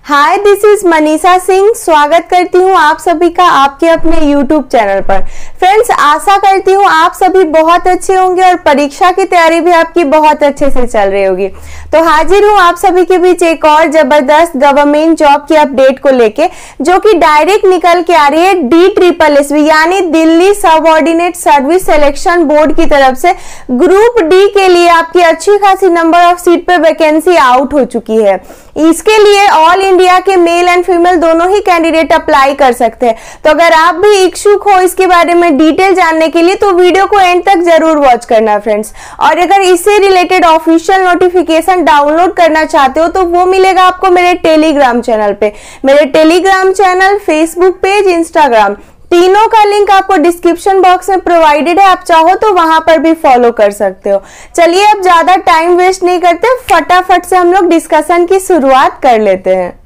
Hi, this is Manisha Singh. स्वागत करती हूँ आप सभी का आपके अपने YouTube चैनल पर। फ्रेंड्स, आशा करती हूँ आप सभी बहुत अच्छे होंगे और परीक्षा की तैयारी भी आपकी बहुत अच्छे से चल रही होगी। तो हाजिर हूँ आप सभी के बीच एक और जबरदस्त गवर्नमेंट जॉब की अपडेट को लेके, जो कि डायरेक्ट निकल के आ रही है DSSB यानी Delhi subordinate service selection board की तरफ से। ग्रुप डी के लिए आपकी अच्छी खासी नंबर ऑफ सीट पे वैकेंसी आउट हो चुकी है। इसके लिए ऑल इंडिया के मेल एंड फीमेल दोनों ही कैंडिडेट अप्लाई कर सकते हैं। तो अगर आप भी इच्छुक हो इसके बारे में डिटेल जानने के लिए तो वीडियो को एंड तक जरूर वॉच करना फ्रेंड्स। और अगर इससे रिलेटेड ऑफिशियल नोटिफिकेशन डाउनलोड करना चाहते हो तो वो मिलेगा आपको मेरे टेलीग्राम चैनल पे। मेरे Telegram channel, Facebook page, Instagram, तीनों का लिंक आपको डिस्क्रिप्शन बॉक्स में प्रोवाइडेड है। आप चाहो तो वहां पर भी फॉलो कर सकते हो। चलिए अब ज्यादा टाइम वेस्ट नहीं करते, फटाफट से हम लोग डिस्कशन की शुरुआत कर लेते हैं।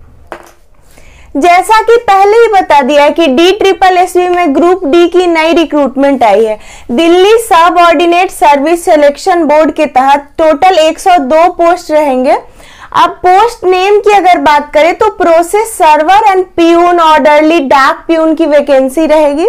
जैसा कि पहले ही बता दिया है कि DSSB में ग्रुप डी की नई रिक्रूटमेंट आई है। दिल्ली सब ऑर्डिनेट सर्विस सिलेक्शन बोर्ड के तहत टोटल 102 पोस्ट रहेंगे। अब पोस्ट नेम की अगर बात करें तो process server and peon, orderly, डाक प्यून की वैकेंसी रहेगी।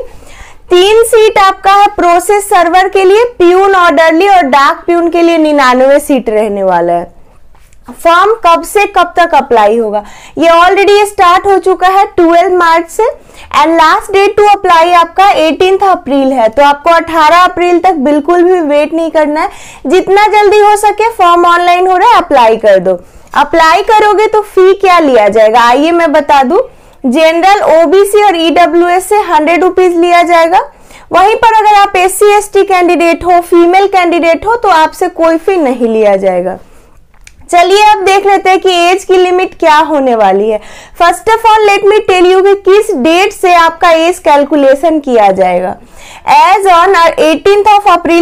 3 सीट आपका है प्रोसेस सर्वर के लिए, प्यून, ऑर्डरली और डाक प्यून के लिए 99 सीट रहने वाला है। फॉर्म कब से कब तक अप्लाई होगा? ये ऑलरेडी स्टार्ट हो चुका है 12 मार्च से and last date to apply आपका 18 अप्रैल है। तो आपको 18 अप्रैल तक बिल्कुल भी वेट नहीं करना है। जितना जल्दी हो सके फॉर्म ऑनलाइन हो रहा है, अप्लाई कर दो। अप्लाई करोगे तो फी क्या लिया जाएगा आइए मैं बता दूं। जनरल, ओबीसी और ईडब्ल्यूएस से 100 रुपीज लिया जाएगा। वहीं पर अगर आप SC/ST कैंडिडेट हो, फीमेल कैंडिडेट हो तो आपसे कोई फी नहीं लिया जाएगा। चलिए अब देख लेते हैं कि एज की लिमिट क्या होने वाली है। First of all let me tell you कि किस डेट से आपका एज कैलकुलेशन किया जाएगा। एज ऑन 18 अप्रैल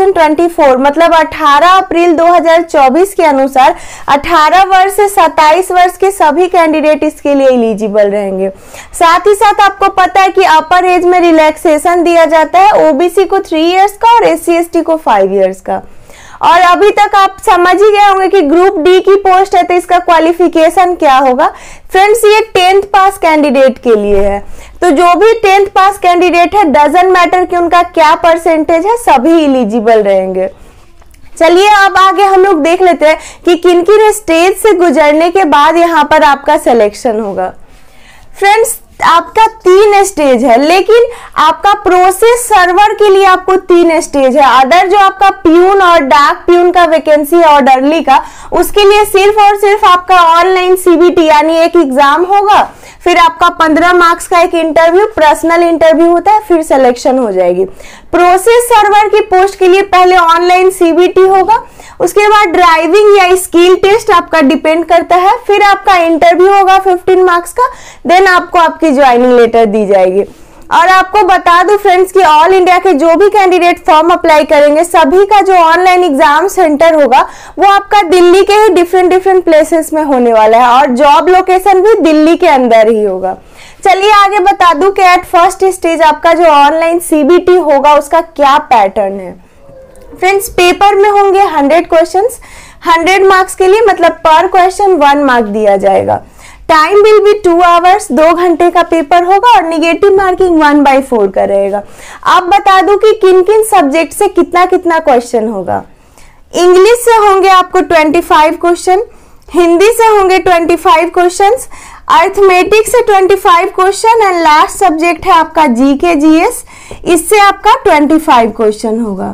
2024 मतलब 18 अप्रैल 2024 के अनुसार 18 वर्ष से 27 वर्ष के सभी कैंडिडेट इसके लिए एलिजिबल रहेंगे। साथ ही साथ आपको पता है कि अपर एज में रिलैक्सेशन दिया जाता है, ओबीसी को 3 इयर्स का और SC/ST को 5 इयर्स का। और अभी तक आप समझ ही गए होंगे कि ग्रुप डी की पोस्ट है तो इसका क्वालिफिकेशन क्या होगा। फ्रेंड्स, ये 10th पास कैंडिडेट के लिए है। तो जो भी 10th पास कैंडिडेट है, डजंट मैटर कि उनका क्या परसेंटेज है, सभी एलिजिबल रहेंगे। चलिए अब आगे हम लोग देख लेते हैं कि किन किन स्टेज से गुजरने के बाद यहाँ पर आपका सिलेक्शन होगा। फ्रेंड्स, आपका 3 स्टेज है, लेकिन आपका प्रोसेस सर्वर के लिए आपको 3 स्टेज है। अदर जो आपका प्यून और डाक प्यून का वैकेंसी है ऑर्डरली का, उसके लिए सिर्फ और सिर्फ आपका ऑनलाइन CBT यानी एक एग्जाम होगा, फिर आपका 15 मार्क्स का एक इंटरव्यू, पर्सनल इंटरव्यू होता है, फिर सिलेक्शन हो जाएगी। प्रोसेस सर्वर की पोस्ट के लिए पहले ऑनलाइन CBT होगा, उसके बाद ड्राइविंग या स्किल टेस्ट आपका डिपेंड करता है, फिर आपका इंटरव्यू होगा 15 मार्क्स का, देन आपको आपकी ज्वाइनिंग लेटर दी जाएगी। और आपको बता दूं फ्रेंड्स कि ऑल इंडिया के जो भी कैंडिडेट फॉर्म अप्लाई करेंगे सभी का जो ऑनलाइन एग्जाम सेंटर होगा वो आपका दिल्ली के ही डिफरेंट प्लेसेस में होने वाला है और जॉब लोकेशन भी दिल्ली के अंदर ही होगा। चलिए आगे बता दूं कि एट फर्स्ट स्टेज आपका जो ऑनलाइन CBT होगा उसका क्या पैटर्न है। फ्रेंड्स, पेपर में होंगे 100 क्वेश्चंस, 100 मार्क्स के लिए, मतलब पर क्वेश्चन 1 मार्क दिया जाएगा। टाइम विल बी 2 आवर्स, 2 घंटे का पेपर होगा और निगेटिव मार्किंग 1/4 का रहेगा। अब बता दूं कि किन किन सब्जेक्ट से कितना कितना क्वेश्चन होगा। इंग्लिश से होंगे आपको 25 क्वेश्चन, हिंदी से होंगे 25 क्वेश्चंस, अर्थमेटिक से 25 क्वेश्चन एंड लास्ट सब्जेक्ट है आपका GK GS, इससे आपका 25 क्वेश्चन होगा।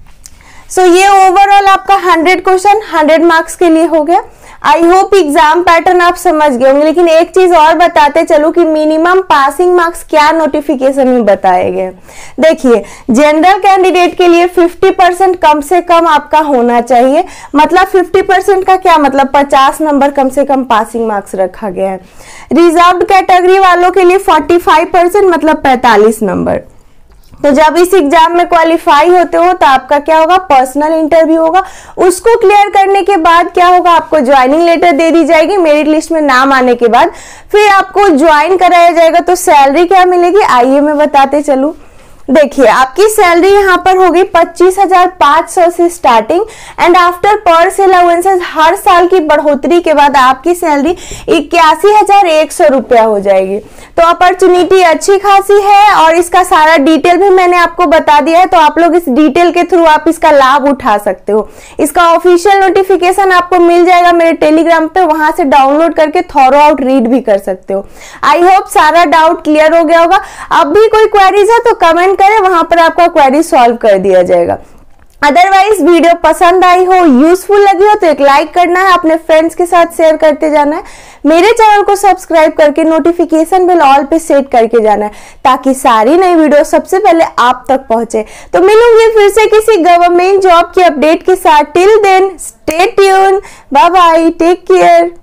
सो ये ओवरऑल आपका 100 क्वेश्चन 100 मार्क्स के लिए हो गया। आई होप एग्जाम पैटर्न आप समझ गए होंगे, लेकिन एक चीज और बताते चलो कि मिनिमम पासिंग मार्क्स क्या नोटिफिकेशन में बताए गए। देखिए, जनरल कैंडिडेट के लिए 50% कम से कम आपका होना चाहिए। मतलब 50% का क्या मतलब 50 नंबर कम से कम पासिंग मार्क्स रखा गया है। रिजर्व्ड कैटेगरी वालों के लिए 45% मतलब 45 नंबर। तो जब इस एग्जाम में क्वालिफाई होते हो तो आपका क्या होगा, पर्सनल इंटरव्यू होगा। उसको क्लियर करने के बाद क्या होगा, आपको ज्वाइनिंग लेटर दे दी जाएगी मेरिट लिस्ट में नाम आने के बाद, फिर आपको ज्वाइन कराया जाएगा। तो सैलरी क्या मिलेगी आइए मैं बताते चलूं। देखिए आपकी सैलरी यहाँ पर होगी 25,500 से स्टार्टिंग एंड आफ्टर पर्स अलाउंसेस हर साल की बढ़ोतरी के बाद आपकी सैलरी 81,100 रुपया हो जाएगी। तो अपॉर्चुनिटी अच्छी खासी है और इसका सारा डिटेल भी मैंने आपको बता दिया है, तो आप लोग इस डिटेल के थ्रू आप इसका लाभ उठा सकते हो। इसका ऑफिशियल नोटिफिकेशन आपको मिल जाएगा मेरे टेलीग्राम पे, वहां से डाउनलोड करके थॉरो आउट रीड भी कर सकते हो। आई होप सारा डाउट क्लियर हो गया होगा। अब भी कोई क्वेरीज है तो कमेंट करें, वहां पर आपका क्वेरी सॉल्व कर दिया जाएगा। अदरवाइज वीडियो पसंद आई हो, यूजफुल लगी हो तो एक लाइक करना है, अपने फ्रेंड्स के साथ शेयर करते जाना है, मेरे चैनल को सब्सक्राइब करके नोटिफिकेशन बेल ऑल पे सेट करके जाना है ताकि सारी नई वीडियो सबसे पहले आप तक पहुंचे। तो मिलूंगी फिर से किसी गवर्नमेंट जॉब की अपडेट के साथ। Till then stay tune, bye bye, take care.